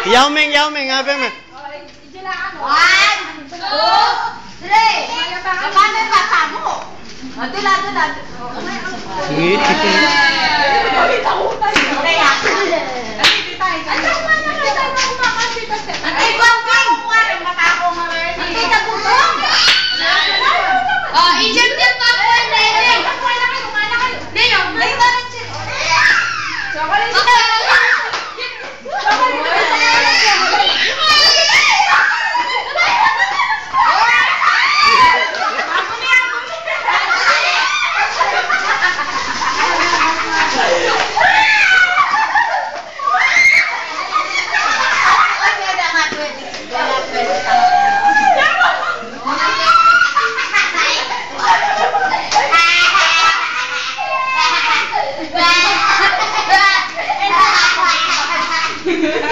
Yaoming, yaoming, happy man. 1, 2, 3. Paano yung bata mo? Tula. Sige. Antay, Gwangwang! Antay, Tagutong! Ijam dyan pa ako, Neneng! Neneng, may bakit siya? Ha